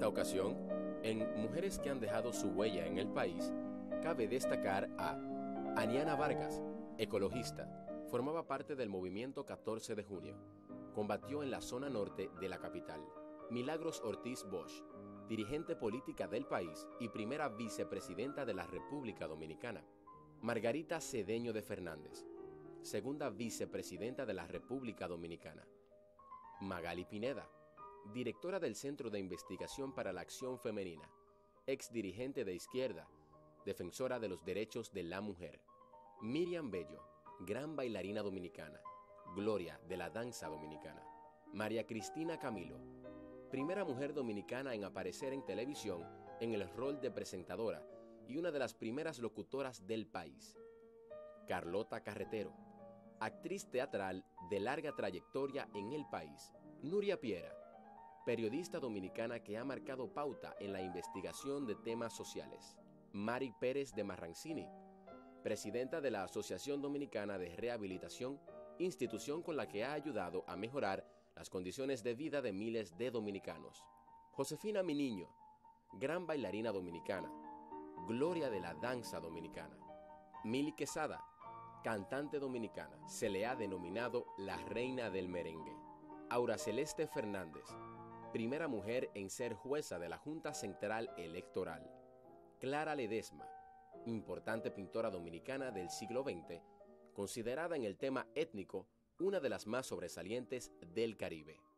esta ocasión, en Mujeres que han dejado su huella en el país, cabe destacar a Aniana Vargas, ecologista. Formaba parte del movimiento 14 de junio. Combatió en la zona norte de la capital. Milagros Ortiz Bosch, dirigente política del país y primera vicepresidenta de la República Dominicana. Margarita Cedeño de Fernández, segunda vicepresidenta de la República Dominicana. Magali Pineda, directora del Centro de Investigación para la Acción Femenina, ex dirigente de izquierda, defensora de los derechos de la mujer. Miriam Bello, gran bailarina dominicana, gloria de la danza dominicana. María Cristina Camilo, primera mujer dominicana en aparecer en televisión en el rol de presentadora y una de las primeras locutoras del país. Carlota Carretero, actriz teatral de larga trayectoria en el país. Nuria Piera, periodista dominicana que ha marcado pauta en la investigación de temas sociales. Mari Pérez de Marrancini, presidenta de la Asociación Dominicana de Rehabilitación, institución con la que ha ayudado a mejorar las condiciones de vida de miles de dominicanos. Josefina Miniño, gran bailarina dominicana, gloria de la danza dominicana. Mili Quesada, cantante dominicana, se le ha denominado la reina del merengue. Aura Celeste Fernández, primera mujer en ser jueza de la Junta Central Electoral. Clara Ledesma, importante pintora dominicana del siglo XX, considerada en el tema étnico una de las más sobresalientes del Caribe.